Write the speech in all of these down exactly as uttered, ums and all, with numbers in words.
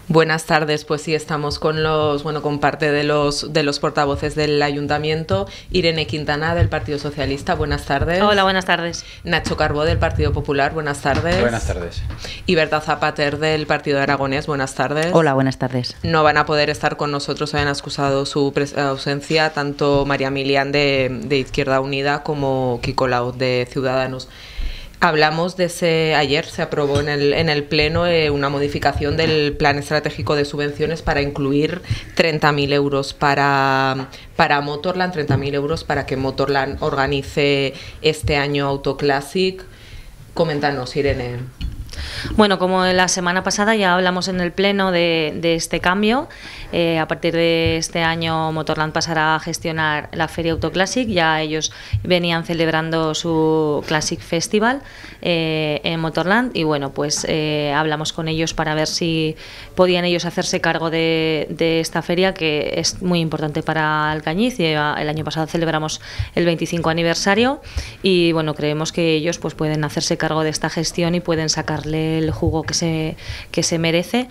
Buenas tardes, pues sí, estamos con los, bueno, con parte de los de los portavoces del Ayuntamiento. Irene Quintana, del Partido Socialista, buenas tardes. Hola, buenas tardes. Nacho Carbó, del Partido Popular, buenas tardes. Buenas tardes. Y Berta Zapater, del Partido Aragonés, buenas tardes. Hola, buenas tardes. No van a poder estar con nosotros, han excusado su ausencia tanto María Milián de, de Izquierda Unida como Kiko Laoz de Ciudadanos. Hablamos de ese, ayer se aprobó en el, en el Pleno eh, una modificación del Plan Estratégico de Subvenciones para incluir treinta mil euros para, para Motorland, treinta mil euros para que Motorland organice este año Autoclassic. Coméntanos, Irene. Bueno, como la semana pasada ya hablamos en el Pleno de, de este cambio, eh, a partir de este año Motorland pasará a gestionar la Feria Autoclassic. Ya ellos venían celebrando su Classic Festival eh, en Motorland y bueno, pues eh, hablamos con ellos para ver si podían ellos hacerse cargo de, de esta feria, que es muy importante para Alcañiz. El año pasado celebramos el veinticinco aniversario y bueno, creemos que ellos pues pueden hacerse cargo de esta gestión y pueden sacarle el jugo que se, que se merece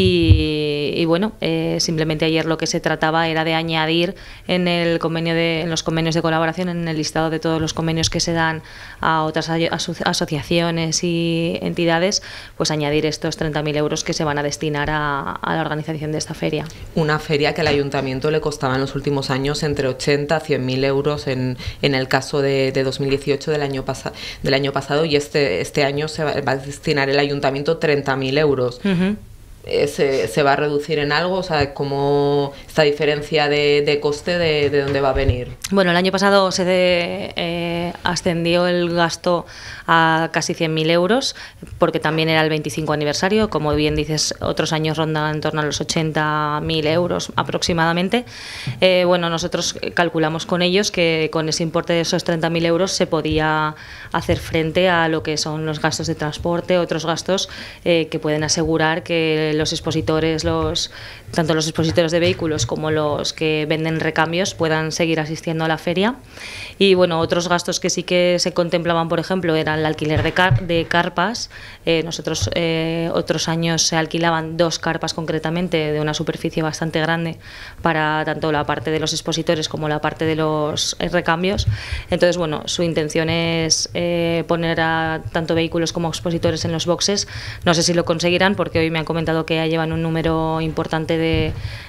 y, y bueno, eh, simplemente ayer lo que se trataba era de añadir en el convenio de, en los convenios de colaboración, en el listado de todos los convenios que se dan a otras aso asociaciones y entidades, pues añadir estos treinta mil euros que se van a destinar a, a la organización de esta feria. Una feria que al Ayuntamiento le costaba en los últimos años entre ochenta a cien mil euros en, en el caso de, de dos mil dieciocho del año, pasa, del año pasado, y este, este año se va, va a destinar el Ayuntamiento treinta mil euros. Uh-huh. ¿Se, ¿Se va a reducir en algo? O sea, ¿cómo esta diferencia de, de coste de, de dónde va a venir? Bueno, el año pasado se de, eh, ascendió el gasto a casi cien mil euros, porque también era el veinticinco aniversario. Como bien dices, otros años rondan en torno a los ochenta mil euros aproximadamente. Eh, bueno, nosotros calculamos con ellos que con ese importe de esos treinta mil euros se podía hacer frente a lo que son los gastos de transporte, otros gastos eh, que pueden asegurar que los expositores, los, tanto los expositores de vehículos como los que venden recambios puedan seguir asistiendo a la feria. Y bueno, otros gastos que sí que se contemplaban, por ejemplo, eran el alquiler de, car de carpas. Eh, nosotros eh, otros años se alquilaban dos carpas concretamente de una superficie bastante grande para tanto la parte de los expositores como la parte de los eh, recambios. Entonces, bueno, su intención es eh, poner a tanto vehículos como expositores en los boxes. No sé si lo conseguirán, porque hoy me han comentado que ya llevan un número importante de,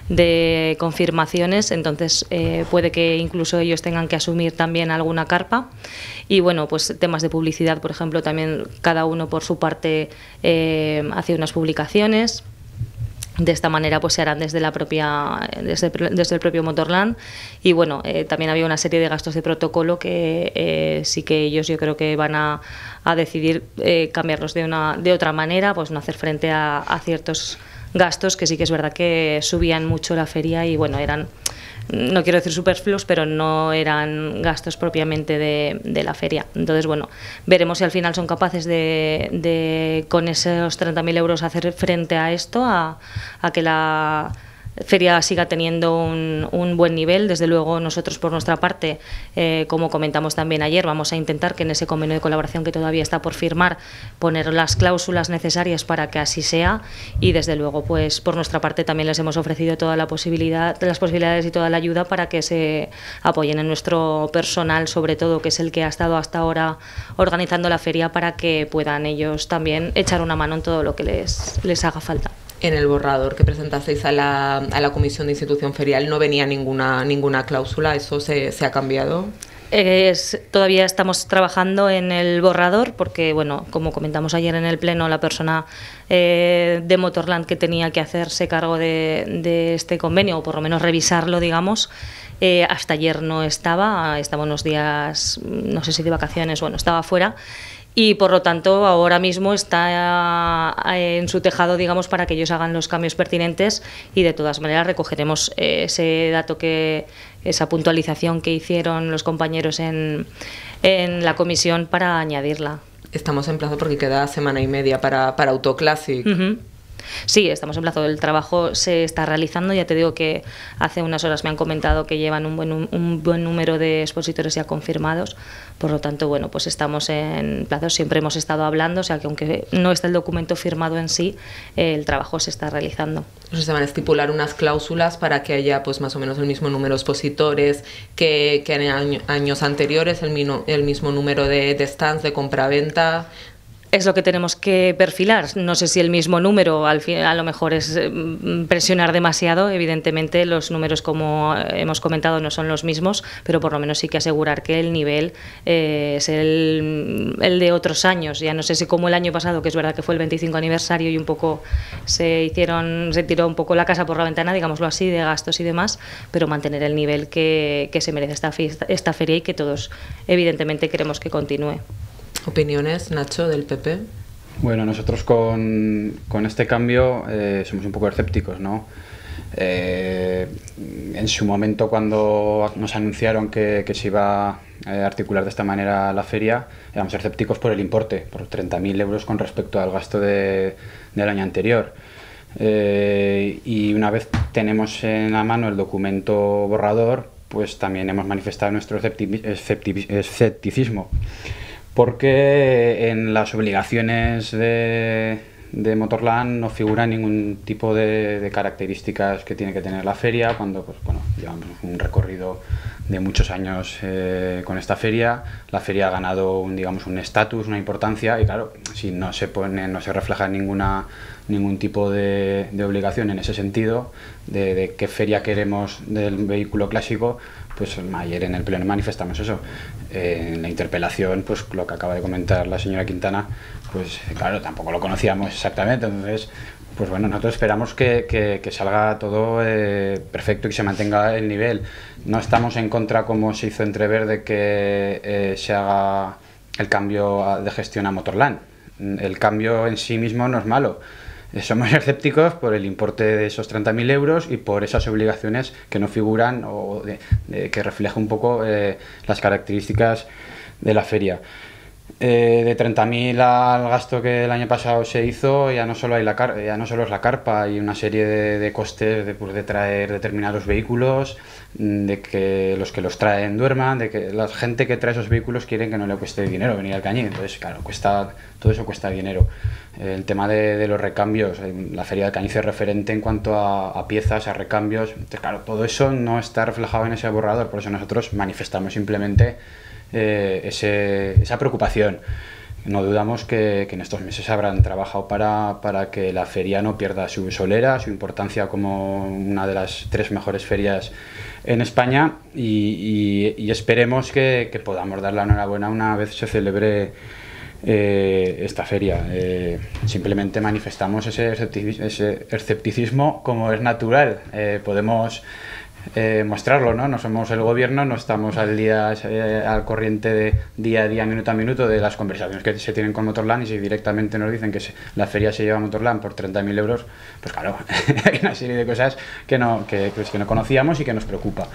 de confirmaciones, entonces eh, puede que incluso ellos tengan que asumir también alguna carpa. Y bueno, pues temas de publicidad, por ejemplo, también cada uno por su parte eh, hace unas publicaciones. De esta manera pues se harán desde la propia desde, desde el propio Motorland. Y bueno, eh, también había una serie de gastos de protocolo que eh, sí que ellos yo creo que van a, a decidir eh, cambiarlos de una de otra manera, pues no hacer frente a, a ciertos gastos que sí que es verdad que subían mucho la feria y bueno, eran, no quiero decir superfluos, pero no eran gastos propiamente de, de la feria. Entonces, bueno, veremos si al final son capaces de, de con esos treinta mil euros, hacer frente a esto, a, a que la feria siga teniendo un, un buen nivel. Desde luego, nosotros por nuestra parte, eh, como comentamos también ayer, vamos a intentar que en ese convenio de colaboración que todavía está por firmar, poner las cláusulas necesarias para que así sea. Y desde luego, pues por nuestra parte también les hemos ofrecido toda la posibilidad, las posibilidades y toda la ayuda para que se apoyen en nuestro personal, sobre todo, que es el que ha estado hasta ahora organizando la feria, para que puedan ellos también echar una mano en todo lo que les, les haga falta. En el borrador que presentasteis a la, a la Comisión de Institución Ferial no venía ninguna, ninguna cláusula, ¿eso se, se ha cambiado? Es, todavía estamos trabajando en el borrador porque, bueno, como comentamos ayer en el Pleno, la persona eh, de Motorland que tenía que hacerse cargo de, de este convenio, o por lo menos revisarlo, digamos, eh, hasta ayer no estaba, estaba unos días, no sé si de vacaciones, bueno, estaba fuera. Y por lo tanto ahora mismo está en su tejado, digamos, para que ellos hagan los cambios pertinentes, y de todas maneras recogeremos ese dato, que esa puntualización que hicieron los compañeros en, en la comisión, para añadirla. Estamos en plazo porque queda semana y media para, para Autoclassic. Uh-huh. Sí, estamos en plazo. El trabajo se está realizando. Ya te digo que hace unas horas me han comentado que llevan un buen, un buen número de expositores ya confirmados. Por lo tanto, bueno, pues estamos en plazo. Siempre hemos estado hablando, o sea que aunque no está el documento firmado en sí, eh, el trabajo se está realizando. Pues se van a estipular unas cláusulas para que haya pues más o menos el mismo número de expositores que, que en año, años anteriores, el, mino, el mismo número de, de stands de compraventa. Es lo que tenemos que perfilar. No sé si el mismo número, al fin, a lo mejor es presionar demasiado. Evidentemente los números, como hemos comentado, no son los mismos, pero por lo menos sí que asegurar que el nivel eh, es el, el de otros años. Ya no sé si como el año pasado, que es verdad que fue el veinticinco aniversario y un poco se hicieron, se tiró un poco la casa por la ventana, digámoslo así, de gastos y demás, pero mantener el nivel que, que se merece esta, esta feria y que todos evidentemente queremos que continúe. ¿Opiniones, Nacho, del P P? Bueno, nosotros con, con este cambio eh, somos un poco escépticos, ¿no? Eh, en su momento, cuando nos anunciaron que, que se iba a articular de esta manera la feria, éramos escépticos por el importe, por treinta mil euros con respecto al gasto de, del año anterior. Eh, y una vez tenemos en la mano el documento borrador, pues también hemos manifestado nuestro escepticismo. Porque en las obligaciones de, de Motorland no figura ningún tipo de, de características que tiene que tener la feria, cuando pues, bueno, llevamos un recorrido de muchos años eh, con esta feria. La feria ha ganado un, digamos, un estatus, una importancia, y claro, si no se pone, no se refleja ninguna, ningún tipo de, de obligación en ese sentido, de, de qué feria queremos del vehículo clásico, pues ayer en el pleno manifestamos eso. Eh, en la interpelación, pues lo que acaba de comentar la señora Quintana, pues claro, tampoco lo conocíamos exactamente, entonces, pues bueno, nosotros esperamos que, que, que salga todo eh, perfecto y que se mantenga el nivel. No estamos en contra, como se hizo entrever, de que eh, se haga el cambio de gestión a Motorland. El cambio en sí mismo no es malo. Somos escépticos por el importe de esos treinta mil euros y por esas obligaciones que no figuran o de, de, que refleja un poco eh, las características de la feria. Eh, de treinta mil al gasto que el año pasado se hizo, ya no solo hay la car ya no solo es la carpa, hay una serie de, de costes de, pues, de traer determinados vehículos, de que los que los traen duerman, de que la gente que trae esos vehículos quieren que no le cueste dinero venir al Cañín, entonces claro, cuesta, todo eso cuesta dinero. El tema de, de los recambios, la feria del Cañiz es referente en cuanto a, a piezas, a recambios, entonces, claro, todo eso no está reflejado en ese borrador, por eso nosotros manifestamos simplemente eh, ese, esa preocupación. No dudamos que, que en estos meses habrán trabajado para, para que la feria no pierda su solera, su importancia como una de las tres mejores ferias en España, y, y, y esperemos que, que podamos dar la enhorabuena una vez se celebre eh, esta feria. Eh, simplemente manifestamos ese escepticismo, ese escepticismo como es natural. Eh, podemos Eh, mostrarlo, ¿no? No somos el gobierno, no estamos al día eh, al corriente de día a día, minuto a minuto de las conversaciones que se tienen con Motorland, y si directamente nos dicen que se, la feria se lleva a Motorland por treinta mil euros, pues claro, hay una serie de cosas que no, que, pues, que no conocíamos y que nos preocupa.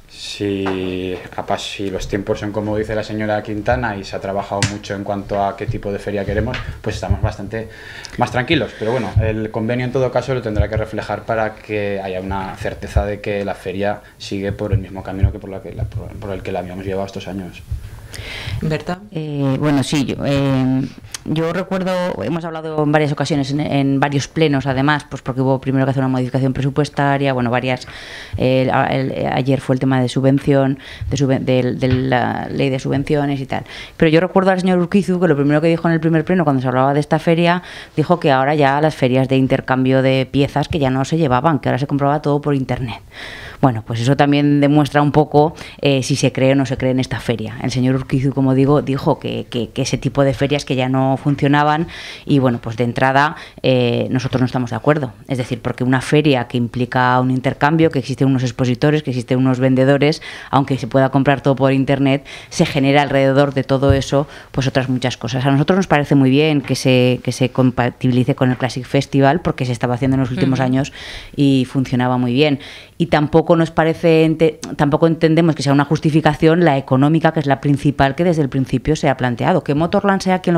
Si capaz si los tiempos son como dice la señora Quintana y se ha trabajado mucho en cuanto a qué tipo de feria queremos, pues estamos bastante más tranquilos, pero bueno, el convenio en todo caso lo tendrá que reflejar para que haya una certeza de que la feria sigue por el mismo camino que por, la que la, por, por el que la habíamos llevado estos años. ¿Berta? Eh, bueno, sí, yo, eh, yo recuerdo, hemos hablado en varias ocasiones, en, en varios plenos además, pues porque hubo primero que hacer una modificación presupuestaria, bueno, varias, eh, el, el, ayer fue el tema de subvención, de, suben, de, de la ley de subvenciones y tal, pero yo recuerdo al señor Urquizu que lo primero que dijo en el primer pleno cuando se hablaba de esta feria, dijo que ahora ya las ferias de intercambio de piezas que ya no se llevaban, que ahora se compraba todo por internet. Bueno, pues eso también demuestra un poco eh, si se cree o no se cree en esta feria. El señor Urquizu, como digo, dijo que, que, que ese tipo de ferias que ya no funcionaban, y bueno, pues de entrada eh, nosotros no estamos de acuerdo. Es decir, porque una feria que implica un intercambio, que existen unos expositores, que existen unos vendedores, aunque se pueda comprar todo por internet, se genera alrededor de todo eso pues otras muchas cosas. A nosotros nos parece muy bien que se, que se compatibilice con el Classic Festival, porque se estaba haciendo en los últimos uh-huh. años y funcionaba muy bien. Y tampoco nos parece, ente, tampoco entendemos que sea una justificación la económica, que es la principal que desde el principio se ha planteado. Que Motorland sea quien lo gestione,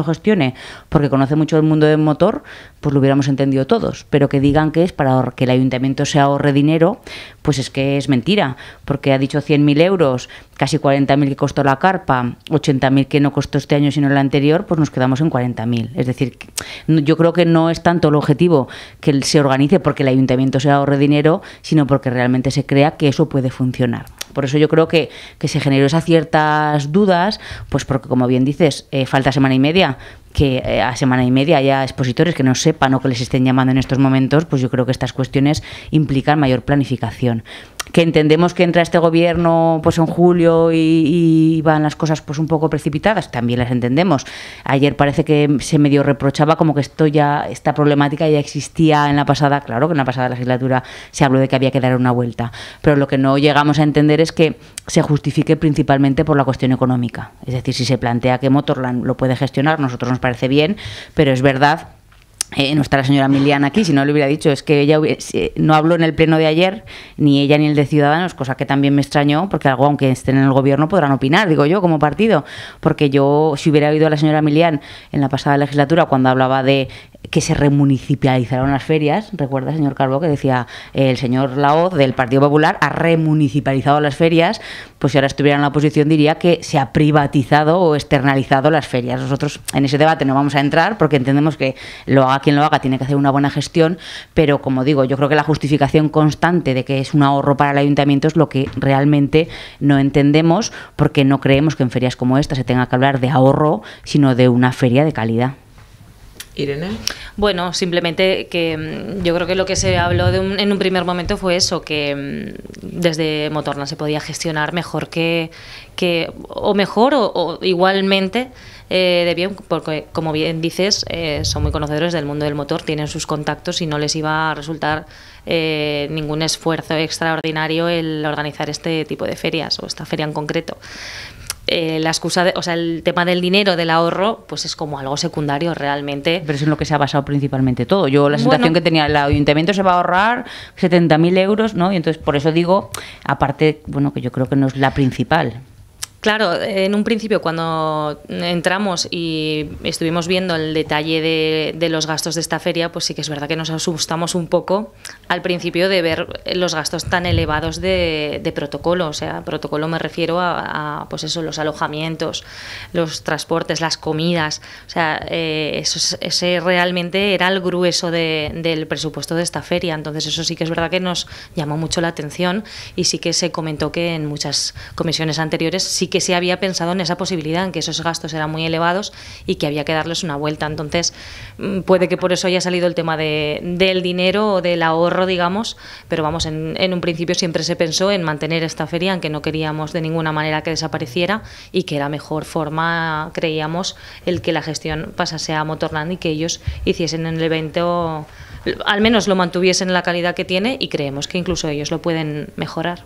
gestione porque conoce mucho el mundo del motor, pues lo hubiéramos entendido todos, pero que digan que es para que el ayuntamiento se ahorre dinero, pues es que es mentira, porque ha dicho cien mil euros, casi cuarenta mil que costó la carpa, ochenta mil que no costó este año sino el anterior, pues nos quedamos en cuarenta mil. Es decir, yo creo que no es tanto el objetivo que se organice porque el ayuntamiento se ahorre dinero, sino porque realmente se crea que eso puede funcionar. Por eso yo creo que, que se generó esas ciertas dudas, pues porque, como bien dices, eh, falta semana y media, que eh, a semana y media haya expositores que no sepan o que les estén llamando en estos momentos, pues yo creo que estas cuestiones implican mayor planificación. Que entendemos que entra este gobierno pues en julio y, y van las cosas pues un poco precipitadas, también las entendemos. Ayer parece que se medio reprochaba como que esto ya, esta problemática ya existía en la pasada, claro que en la pasada legislatura se habló de que había que dar una vuelta, pero lo que no llegamos a entender es que se justifique principalmente por la cuestión económica. Es decir, si se plantea que Motorland lo puede gestionar, nosotros nos parece bien, pero es verdad. Eh, no está la señora Milian aquí, si no le hubiera dicho, es que ella hubiese, no habló en el pleno de ayer, ni ella ni el de Ciudadanos, cosa que también me extrañó, porque algo, aunque estén en el gobierno, podrán opinar, digo yo, como partido, porque yo, si hubiera oído a la señora Milian en la pasada legislatura, cuando hablaba de que se remunicipalizaron las ferias, recuerda, señor Calvo, que decía eh, el señor Laoz del Partido Popular ha remunicipalizado las ferias, pues si ahora estuviera en la oposición diría que se ha privatizado o externalizado las ferias. Nosotros en ese debate no vamos a entrar porque entendemos que lo haga quien lo haga, tiene que hacer una buena gestión, pero como digo, yo creo que la justificación constante de que es un ahorro para el ayuntamiento es lo que realmente no entendemos, porque no creemos que en ferias como esta se tenga que hablar de ahorro, sino de una feria de calidad. Irene. Bueno, simplemente que yo creo que lo que se habló de un, en un primer momento fue eso, que desde Motorland se podía gestionar mejor que, que o mejor o, o igualmente eh, de bien, porque como bien dices, eh, son muy conocedores del mundo del motor, tienen sus contactos y no les iba a resultar eh, ningún esfuerzo extraordinario el organizar este tipo de ferias o esta feria en concreto. Eh, la excusa, de, o sea, el tema del dinero, del ahorro, pues es como algo secundario realmente. Pero es en lo que se ha basado principalmente todo. Yo la sensación bueno, que tenía, el ayuntamiento se va a ahorrar setenta mil euros, ¿no? Y entonces por eso digo, aparte, bueno, que yo creo que no es la principal. Claro, en un principio cuando entramos y estuvimos viendo el detalle de, de los gastos de esta feria, pues sí que es verdad que nos asustamos un poco al principio de ver los gastos tan elevados de, de protocolo. O sea, protocolo me refiero a, a pues eso, los alojamientos, los transportes, las comidas. O sea, eh, eso, ese realmente era el grueso de, del presupuesto de esta feria. Entonces eso sí que es verdad que nos llamó mucho la atención y sí que se comentó que en muchas comisiones anteriores sí que se había pensado en esa posibilidad, en que esos gastos eran muy elevados y que había que darles una vuelta. Entonces, puede que por eso haya salido el tema de, del dinero o del ahorro, digamos, pero vamos, en, en un principio siempre se pensó en mantener esta feria, en que no queríamos de ninguna manera que desapareciera y que era mejor forma, creíamos, el que la gestión pasase a Motorland y que ellos hiciesen en el evento, al menos lo mantuviesen en la calidad que tiene, y creemos que incluso ellos lo pueden mejorar.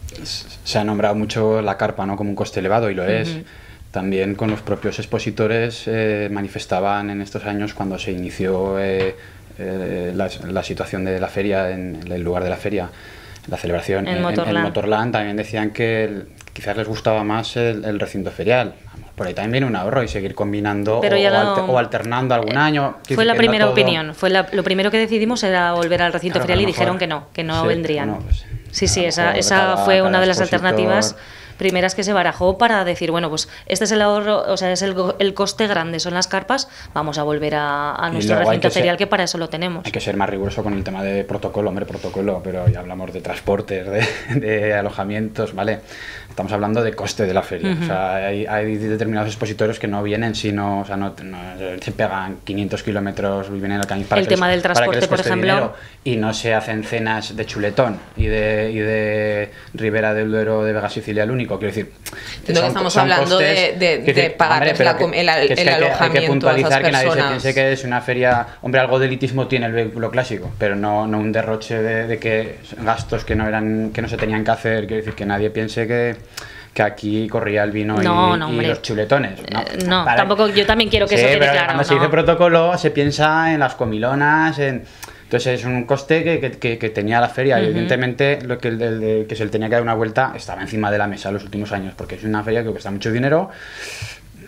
Se ha nombrado mucho la carpa, ¿no?, como un coste elevado, y lo es. Uh-huh. También con los propios expositores eh, manifestaban en estos años, cuando se inició eh, eh, la, la situación de la feria, en, en el lugar de la feria, la celebración en, en Motorland. en Motorland, también decían que el, quizás les gustaba más el, el recinto ferial. Por ahí también viene un ahorro y seguir combinando o, no, alter, o alternando algún año. Fue la primera no todo... opinión. Fue la, lo primero que decidimos era volver al recinto claro, ferial y dijeron que no, que no sí, vendrían. No, pues, sí, sí, esa, esa cada, fue una de las expositor... alternativas primeras que se barajó para decir, bueno, pues este es el ahorro, o sea, es el, el coste grande, son las carpas, vamos a volver a, a nuestro recinto que ferial, ser, que para eso lo tenemos. Hay que ser más riguroso con el tema de protocolo, hombre, protocolo, pero ya hablamos de transportes, de, de alojamientos, ¿vale? Estamos hablando de coste de la feria. Uh-huh. O sea, hay, hay determinados expositores que no vienen, sino, o sea, no, no se pegan quinientos kilómetros, vienen al Cañiz para el que tema les, del transporte, por ejemplo, dinero, y no se hacen cenas de chuletón y de, y de Ribera del Duero, de Vega Sicilia, el único. Quiero decir, Entiendo que estamos hablando de, de, de decir, pagarles la, que, el, el, que el alojamiento. Hay que puntualizar que nadie se piense que es una feria. Hombre, algo de elitismo tiene el vehículo clásico, pero no, no un derroche de, de que gastos que no eran, que no se tenían que hacer. Quiero decir, que nadie piense que. que aquí corría el vino no, y, no, y los chuletones. No, eh, no tampoco, yo también quiero que sí, eso quede pero claro. Cuando no. se dice protocolo, se piensa en las comilonas, en... Entonces es un coste que, que, que tenía la feria. Uh-huh. Evidentemente, lo que, el, el, el, que se le tenía que dar una vuelta estaba encima de la mesa en los últimos años, porque es una feria que cuesta mucho dinero,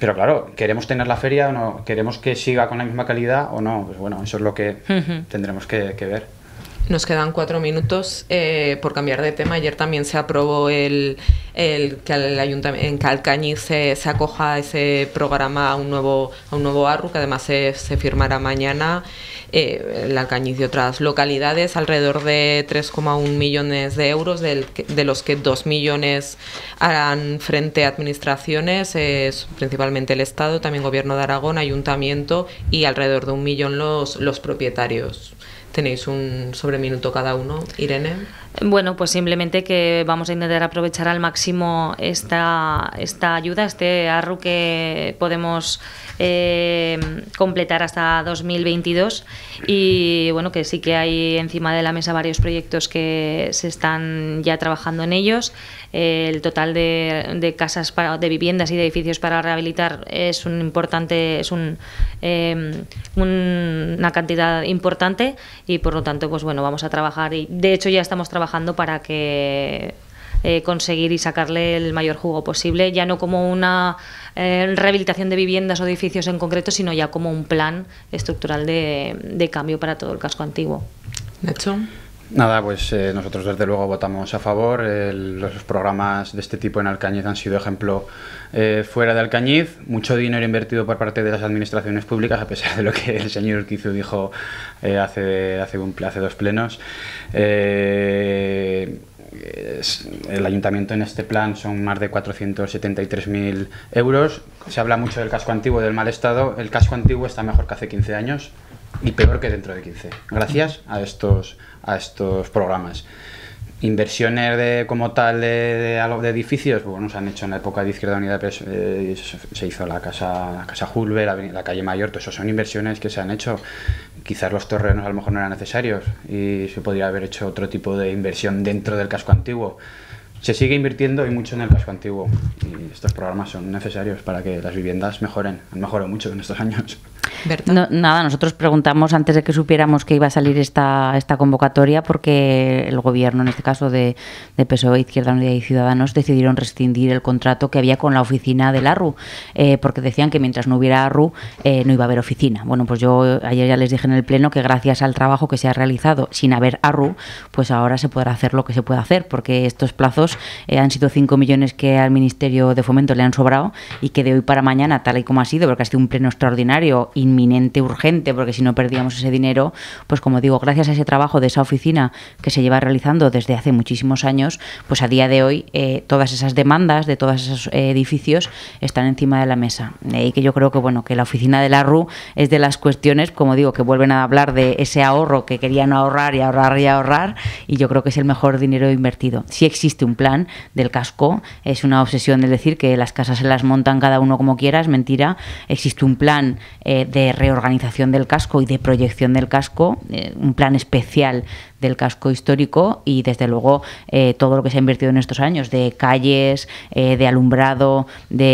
pero claro, ¿queremos tener la feria o no? ¿Queremos que siga con la misma calidad o no? Pues bueno, eso es lo que uh-huh. tendremos que, que ver. Nos quedan cuatro minutos eh, por cambiar de tema. Ayer también se aprobó el, el que el ayuntamiento en Alcañiz se, se acoja a ese programa a un nuevo a un nuevo ARRU, que además se, se firmará mañana. Eh, el Alcañiz y otras localidades, alrededor de tres coma uno millones de euros, del, de los que dos millones harán frente a administraciones, eh, principalmente el Estado, también Gobierno de Aragón, Ayuntamiento, y alrededor de un millón los, los propietarios. Tenéis un sobreminuto cada uno, Irene. Bueno, pues simplemente que vamos a intentar aprovechar al máximo esta, esta ayuda, este ARRU que podemos eh, completar hasta dos mil veintidós, y bueno, que sí que hay encima de la mesa varios proyectos que se están ya trabajando en ellos. El total de, de casas, para, de viviendas y de edificios para rehabilitar es un importante, es un, eh, un, una cantidad importante, y por lo tanto, pues bueno, vamos a trabajar, y de hecho ya estamos trabajando para que eh, conseguir y sacarle el mayor jugo posible, ya no como una eh, rehabilitación de viviendas o edificios en concreto, sino ya como un plan estructural de, de cambio para todo el casco antiguo. Nacho. Nada, pues eh, nosotros desde luego votamos a favor. El, los programas de este tipo en Alcañiz han sido ejemplo eh, fuera de Alcañiz. Mucho dinero invertido por parte de las administraciones públicas, a pesar de lo que el señor Urquizu dijo eh, hace, hace, un, hace dos plenos. Eh, es, el ayuntamiento en este plan son más de cuatrocientos setenta y tres mil euros. Se habla mucho del casco antiguo, del mal estado. El casco antiguo está mejor que hace quince años y peor que dentro de quince, gracias a estos a estos programas. Inversiones de, como tal de, de, de edificios, bueno, se han hecho en la época de Izquierda Unida, pues, eh, se hizo la casa, la casa Julve, la, la calle Mayor, todo eso son inversiones que se han hecho. Quizás los terrenos a lo mejor no eran necesarios y se podría haber hecho otro tipo de inversión dentro del casco antiguo. Se sigue invirtiendo y mucho en el casco antiguo, y estos programas son necesarios para que las viviendas mejoren. Han mejorado mucho en estos años. No, nada, nosotros preguntamos antes de que supiéramos que iba a salir esta, esta convocatoria, porque el gobierno, en este caso de, de P S O E, Izquierda Unida y Ciudadanos, decidieron rescindir el contrato que había con la oficina del ARRU, eh, porque decían que mientras no hubiera ARRU eh, no iba a haber oficina. Bueno, pues yo ayer ya les dije en el pleno que gracias al trabajo que se ha realizado sin haber ARRU, pues ahora se podrá hacer lo que se puede hacer, porque estos plazos eh, han sido cinco millones que al Ministerio de Fomento le han sobrado, y que de hoy para mañana, tal y como ha sido, porque ha sido un pleno extraordinario, inminente, urgente, porque si no perdíamos ese dinero, pues como digo, gracias a ese trabajo de esa oficina que se lleva realizando desde hace muchísimos años, pues a día de hoy eh, todas esas demandas de todos esos eh, edificios están encima de la mesa, eh, y que yo creo que bueno, que la oficina del ARRU es de las cuestiones, como digo, que vuelven a hablar de ese ahorro que querían ahorrar y ahorrar y ahorrar, y yo creo que es el mejor dinero invertido. Si existe un plan del casco, es una obsesión de decir que las casas se las montan cada uno como quiera, es mentira. Existe un plan eh, de reorganización del casco y de proyección del casco, eh, un plan especial del casco histórico, y desde luego eh, todo lo que se ha invertido en estos años de calles, eh, de alumbrado,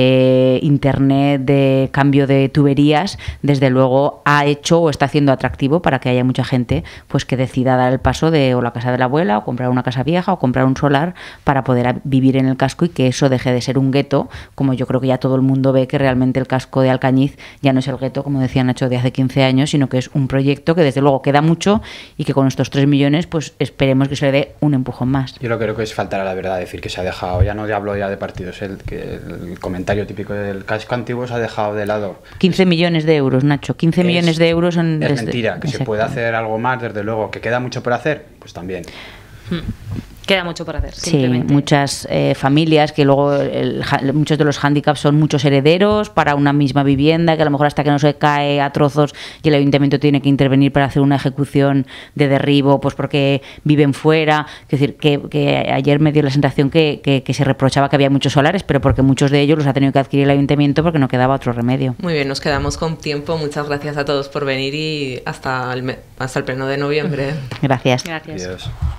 de internet, de cambio de tuberías, desde luego ha hecho o está haciendo atractivo para que haya mucha gente pues que decida dar el paso de o la casa de la abuela, o comprar una casa vieja, o comprar un solar para poder vivir en el casco, y que eso deje de ser un gueto, como yo creo que ya todo el mundo ve que realmente el casco de Alcañiz ya no es el gueto, como decía Nacho, de hace quince años, sino que es un proyecto que desde luego queda mucho, y que con estos tres millones pues esperemos que se le dé un empujón más. Yo lo que creo que es faltar a la verdad, decir que se ha dejado, ya no hablo ya de partidos, el, que el comentario típico del casco antiguo se ha dejado de lado. quince millones de euros, Nacho, quince es, millones de euros en... Es desde, mentira, que exacto. Se puede hacer algo más, desde luego, que queda mucho por hacer, pues también. Hmm. Queda mucho por hacer. Sí, muchas eh, familias que luego el, muchos de los hándicaps son muchos herederos para una misma vivienda, que a lo mejor hasta que no se cae a trozos y el ayuntamiento tiene que intervenir para hacer una ejecución de derribo, pues porque viven fuera. Es decir, que, que ayer me dio la sensación que, que, que se reprochaba que había muchos solares, pero porque muchos de ellos los ha tenido que adquirir el ayuntamiento porque no quedaba otro remedio. Muy bien, nos quedamos con tiempo. Muchas gracias a todos por venir, y hasta el, hasta el pleno de noviembre. Gracias. Gracias. Adiós.